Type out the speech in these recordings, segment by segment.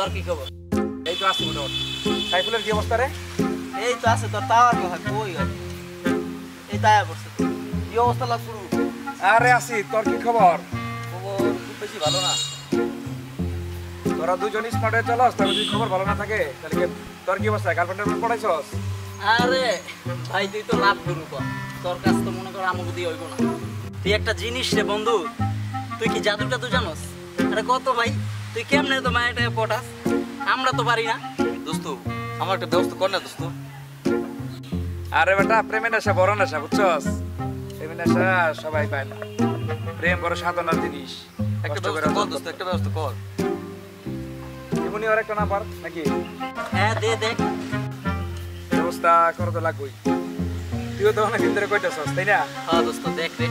তোর কি খবর? এই তো আছি মোটামুটি। সাইফুলের কি অবস্থা রে? এই তো আছে, তোর তাওয়ার কথা কই হয়? এই তায়া পড়ছে। কি অবস্থা লাগ শুরু? আরে আছি, তোর কি খবর? খবর খুব বেশি ভালো না। তোরা দুজন স্মার্ট হয়ে চলস, তোর যদি খবর ভালো না থাকে তাহলে তোর কি অবস্থা? গার্লফ্রেন্ডের পড়াইছস? আরে ভাই তুই তো লাভ করু কর, তোর কাছ তো মনে কর আমাকে দিয়ে হইব না। তুই একটা জিনিস রে বন্ধু, তুই কি জাদুটা তুই জানোস? আরে কত ভাই, তুই কেমনে তো মায়েরটা পটাস, আমরা তো পারি না। দোস্ত আমার একটা ব্যবস্থা কর না দোস্ত। আরে বেটা, প্রেমের নেশা বড় নেশা, বুঝছস? প্রেমের নেশা সবাই পায় না। প্রেম বড় সাধনার জিনিস। একটা ব্যবস্থা কর দোস্ত, একটা ব্যবস্থা কর। এমনি আর একটা না পার নাকি? হ্যাঁ দে দে, ব্যবস্থা করা তো লাগবেই। তুইও তো অনেক ভিতরে কইতেছস, তাই না? হ্যাঁ দোস্ত দেখ রে।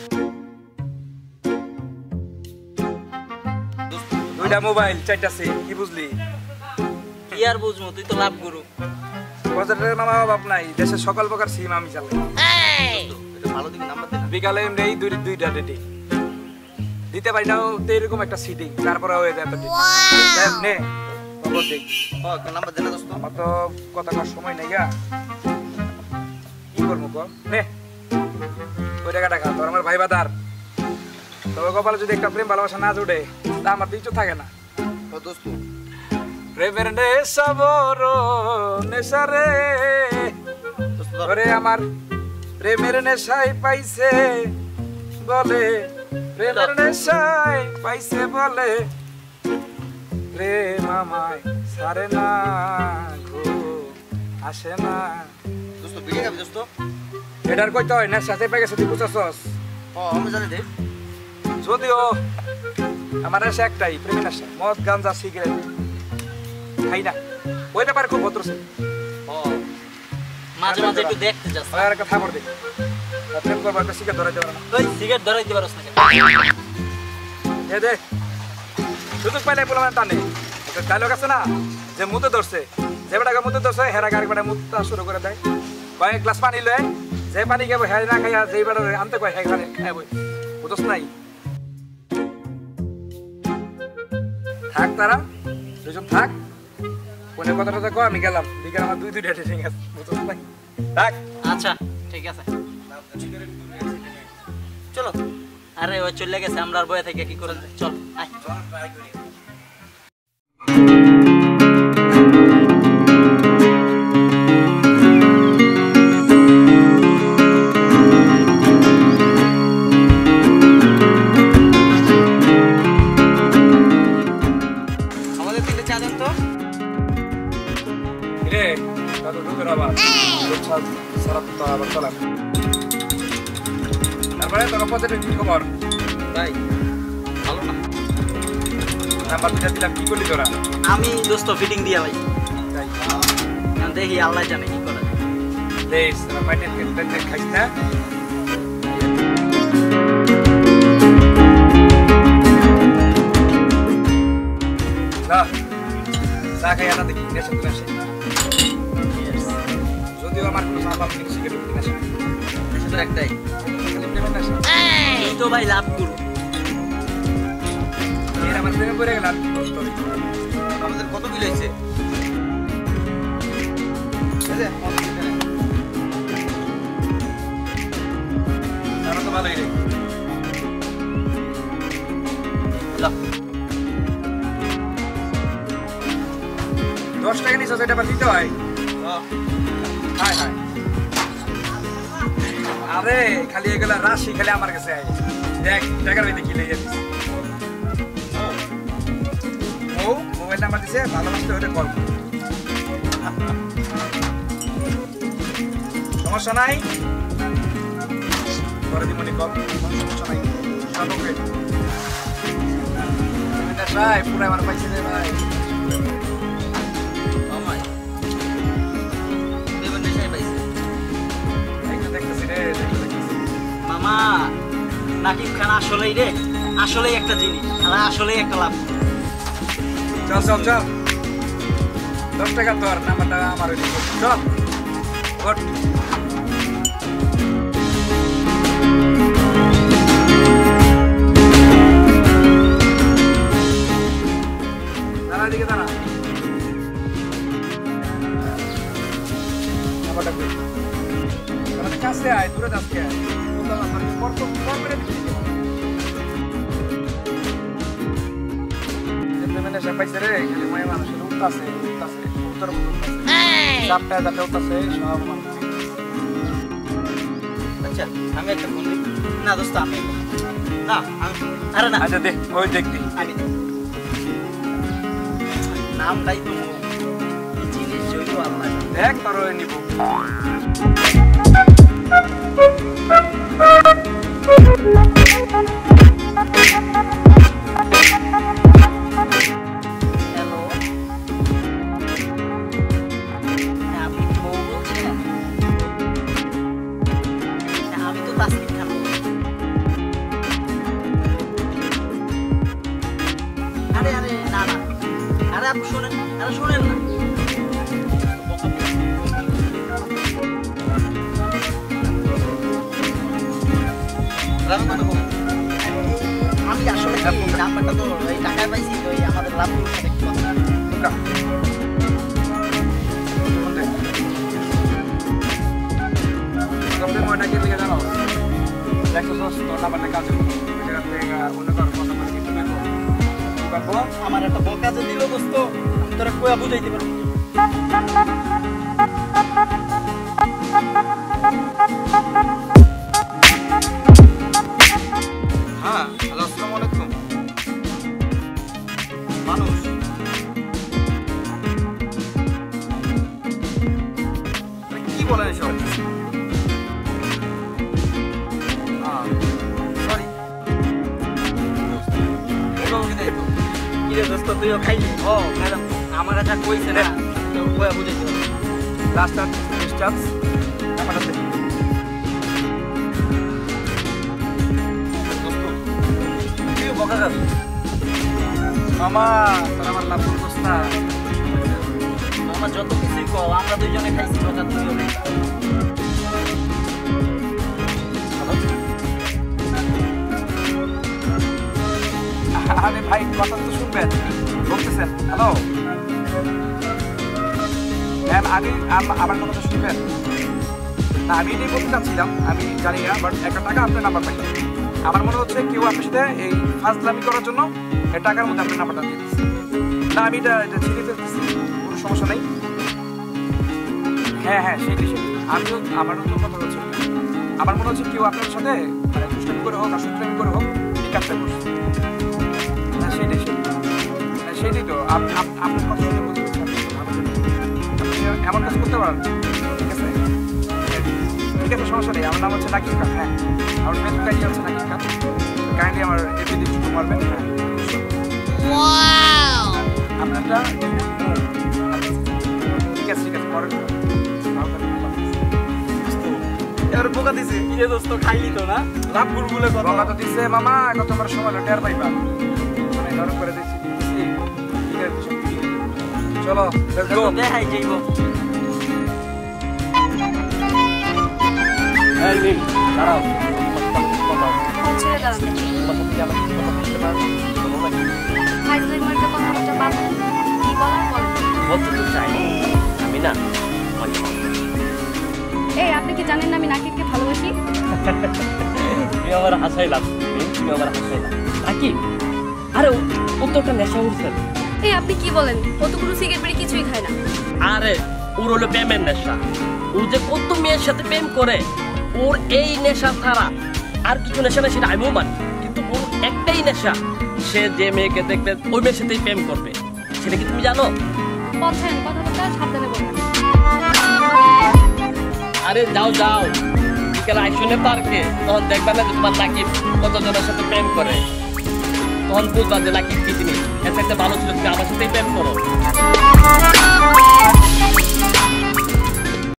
দুইটা মোবাইল, চারটা সিম, কি বুঝলি? কি আর বুঝবো, তুই তো লাভ গুরু। বাজারের মামা বাপ নাই, দেশের সকল প্রকার সিম আমি চালাই। এটা ভালো দিকে নাম্বার দে না। বিকালে এমনি দুইটা রেডি দিতে পারি না, তো এরকম একটা সিটিং, তারপরে হয়ে যায় নে খবর দেই। হ্যাঁ একটা নাম্বার দে না দোস্ত। আমার তো কথা কর সময় নেই গা, কি করবো কর? নে ওই টাকাটা খা, তোর আমার ভাই বাদার। তবে কপালে যদি একটা প্রেম ভালোবাসা না জুড়ে তা আমার তো ইচ্ছু থাকে না। দোস্ত প্রেমের নেশা বড় নেশা রে, ওরে আমার প্রেমের নেশায় পাইছে বলে, প্রেমের নেশায় পাইছে বলে, প্রেম আমায় ছাড়ে না, ঘুম আসে না। দোস্ত বিড়ি খাবি দোস্ত? এটার কইতে হয় নেশাতে পেয়ে গেছে, তুই বুঝছস? হ্যাঁ আমি জানি দে। যদিও আমার নেশা একটাই, প্রেমের নেশা। মদ গাঞ্জা সিগারেট খাই না, ওই ব্যাপারে খুব ভদ্র ছিল। মাঝে মাঝে একটু দেখতে যাস। আর একটা খবর দেখি, প্রেম করবার একটা সিগারেট ধরাইতে পারে না। ওই সিগারেট ধরাইতে পারস না কেন? এ দে সুযোগ পাইলে বলে মানে টানে। ওদের ডায়লগ আছে না, যে মুতে ধরছে, যে বেটাকে মুতে ধরছে হেরা গাড়ি বেটা মুতটা শুরু করে দেয়। কয়েক গ্লাস পানি লয়, যে পানি খাবো হ্যাঁ না খাইয়া যেই বেটা আনতে কয় হ্যাঁ খাইবই, বুঝছ নাই? থাক তারা দুজন থাক, কোনের কথাটা দেখো, আমি গেলাম। বিকেল আমার দুইটা ঠিক আছে, বুঝছ নাই? থাক। আচ্ছা ঠিক আছে, চলো। আরে ও চলে গেছে, আমরা আর বয়ে থেকে কি করে? চল আয়। আমাদের তিনটে চা দেন তো। রে দাদু ঢুকে আবার সারা তো আবার চলাম। তারপরে তোর পজিটিভ কি খবর? ভাই ভালো না। নাম্বার দুটা দিলাম, কি করলি তোরা? আমি দোস্ত ফিটিং দিয়া ভাই, তাই দেখি আল্লাহ জানে কি করে। প্লিজ তোরা মাইন্ডেড টেন্ডেন্ট খাইস না। না চা খাই আনা দেখি নেশা তুলে আসে। যদিও আমার কোনো সাহায্য কিন্তু সিগারেট কিনে আসে শুধু একটাই, খালি প্রেমের নেশা। এই তো ভাই লাভ করু। এর আমার প্রেমে পড়ে গেল। আমাদের কত বিল হয়েছে? তারা তো ভালোই রে। 10 টাকা নিছ, সেটা আবার দিতে হয়। হায় হায়, আরে খালি এগুলা রাশি খালি আমার কাছে আয়। দেখ টাকার ভিতরে কি লেগে দিচ্ছে। ও মোবাইল নাম্বার দিছে, ভালোবাসতে হলে কল। সমস্যা নাই, করে দিমনি কল, কোনো সমস্যা নাই। সব ওকে। ভাই পুরো আমার পাইছে রে ভাই। মামা নাকিব খান আসলেই রে, আসলেই একটা জিনিস, আর আসলেই একটা লাভ। চল চল চল, 10 টাকা তোর, নাম্বারটা আমার চল। দাঁড়া দিকে দাঁড়া। নাম্বারটা কই তাহলে কাছে আয় দূরে যাস কে বললাম আমার পর মেরে দিচ্ছি যেমনে সে পাইছে রে খালি মায়া মানুষের উঠতাছে উত্তর চাপটা যাতে উঠতাছে সব মানুষ আচ্ছা আমি একটা ফোন দিই না দোস্ত আমি না আরে না আচ্ছা দেখ ওই দেখতি আমি নামটাই তো এই জিনিস জয়ু আল্লাহ দেখ তোর ওই নিব হ্যালো আপনি কি বউ বলছেন আমি তো তাসকিন খান আরে আরে না না আরে আপনি শোনেন না আমি আসলে নাম্বারটা তো ওই টাকায় পাইছি তো ওই আমাদের লাভ আমার একটা বল কাজে দিল দোস্ত আমি তোরা কয়া বুঝাইতে পারবো হ্যাঁ হ্যালো আসসালামু আলাইকুম মানুষ কি বলেন এসব সরি কিরে দোস্ত তুইও খাইলি ও ম্যাডাম আমার এটা কইছে না তো কয়া বুঝাইতে পারবো লাস্ট আর ডিসচার্জ নাম্বারটা দে তুইও বকা খাবি মামা তোর আমার লাভ করছিস না আমার যত কিছুই কও আমরা দুইজনে খাইছি বকা তুইও খাইছি আরে ভাই কথা তো শুনবেন বলতেছেন হ্যালো ম্যাম আমার কথা শুনবেন না আমি এটাই বলতে চাচ্ছিলাম আমি জানি না বাট একটা টাকা আপনার নাম্বার পাই আমার মনে হচ্ছে কেউ আপনার সাথে এই ফাজলামি করার জন্য এই টাকার মধ্যে আপনার নাম্বারটা দিয়ে দিচ্ছি না আমি এটা ছিঁড়ে ফেলতেছি কোনো সমস্যা নেই হ্যাঁ সেটাই আমারও তো কথা হচ্ছে আমার মনে হচ্ছে কেউ আপনার সাথে মানে দুষ্টামি করে হোক আর সূত্রামি করে হোক এই কাজটা করছে সেটাই তো আপনার কথা শুনে বলতে আপনি এমন কাজ করতে পারেন ঠিক আছে সমস্যা নেই আমার নাম হচ্ছে নাকিব খান হ্যাঁ আমার ফেসবুক আইডি হচ্ছে নাকিব খান কাইন্ডলি আমার এফবিতে একটু মারবেন হ্যাঁ আপনারটা ঠিক আছে পরে এবার বোকা দিছে কিরে দোস্ত খাইলি তো না লাভ গুলগুলে কথা বলা তো দিছে মামা এখন তোমার সময় টের পাইবা মানে নরম করে দিছি ঠিক আছে চলো লেটস গো দেখাই যাইব এই নীল দাঁড়াও ছেড়ে দাঁড়ান ফাইজলের মার্কা কথাটা বাদ কি বলার বলেন বলতে তো চাই আমি না এই আপনি কি জানেন না আমি নাকিবকে ভালোবাসি তুমি আমার হাসাইলাম নাকি আরে ও তো একটা নেশা উঠছে এই আপনি কি বলেন ও তো কোনো সিগারেট বিড়ি কিছুই খায় না আরে ওর হলো প্রেমের নেশা ও যে কত মেয়ের সাথে প্রেম করে ওর এই নেশা ছাড়া আর কিছু নেশা না সেটা আমিও মানি কিন্তু ওর একটাই নেশা সে যে মেয়েকে দেখবে ওই মেয়ের সাথেই প্রেম করবে সেটা কি তুমি জানো বলছেন কথাটা সাবধানে বলবেন আরে যাও বিকেলে আইসনে পার্কে তখন দেখবা না যে তোমার নাকি কতজনের সাথে প্রেম করে তখন বুঝবা যে নাকি কি জিনিস এর সাথে ভালো ছিল তুমি আমার সাথেই প্রেম করো